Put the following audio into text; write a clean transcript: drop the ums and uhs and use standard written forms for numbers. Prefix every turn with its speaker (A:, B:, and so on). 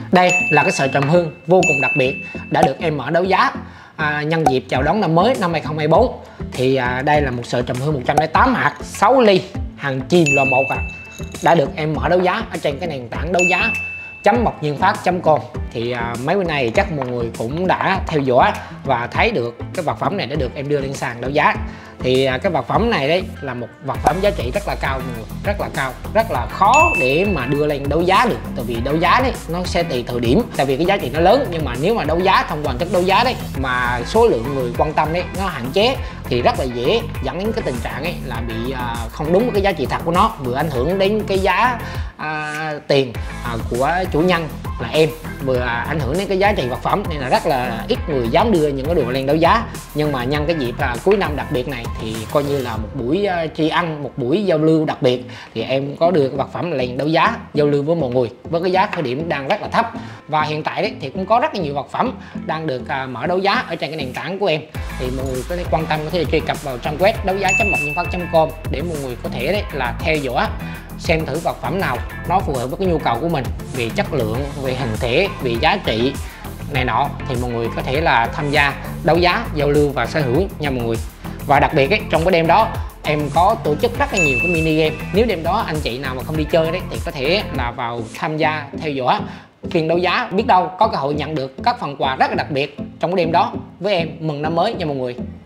A: Đây là cái sợi trầm hương vô cùng đặc biệt đã được em mở đấu giá nhân dịp chào đón năm mới năm 2024. Thì đây là một sợi trầm hương 108 hạt 6 ly hàng chìm lò 1 đã được em mở đấu giá ở trên cái nền tảng đấu giá .mocnhương.phát.com. Thì mấy bữa nay chắc mọi người cũng đã theo dõi và thấy được cái vật phẩm này đã được em đưa lên sàn đấu giá. Thì cái vật phẩm này đấy là một vật phẩm giá trị rất là cao, rất là cao, rất là khó để mà đưa lên đấu giá được. Tại vì đấu giá đấy nó sẽ tùy thời điểm, tại vì cái giá trị nó lớn, nhưng mà nếu mà đấu giá thông qua hình thức đấu giá đấy mà số lượng người quan tâm đấy nó hạn chế thì rất là dễ dẫn đến cái tình trạng ấy là bị không đúng cái giá trị thật của nó, vừa ảnh hưởng đến cái giá tiền của chủ nhân là em, vừa ảnh hưởng đến cái giá trị vật phẩm, nên là rất là ít người dám đưa những cái đồ lên đấu giá. Nhưng mà nhân cái dịp cuối năm đặc biệt này thì coi như là một buổi tri ân, một buổi giao lưu đặc biệt, thì em có đưa cái vật phẩm lên đấu giá giao lưu với mọi người với cái giá khởi điểm đang rất là thấp. Và hiện tại đấy thì cũng có rất là nhiều vật phẩm đang được mở đấu giá ở trên cái nền tảng của em. Thì mọi người có thể quan tâm có thể truy cập vào trang web đấu giá.mocnhương.phát.com để mọi người có thể đấy là theo dõi xem thử vật phẩm nào nó phù hợp với cái nhu cầu của mình về chất lượng, về hình thể, về giá trị này nọ, thì mọi người có thể là tham gia đấu giá giao lưu và sở hữu nha mọi người. Và đặc biệt ấy, trong cái đêm đó em có tổ chức rất là nhiều cái mini game. Nếu đêm đó anh chị nào mà không đi chơi đấy thì có thể là vào tham gia theo dõi phiên đấu giá, biết đâu có cơ hội nhận được các phần quà rất là đặc biệt trong cái đêm đó với em mừng năm mới nha mọi người.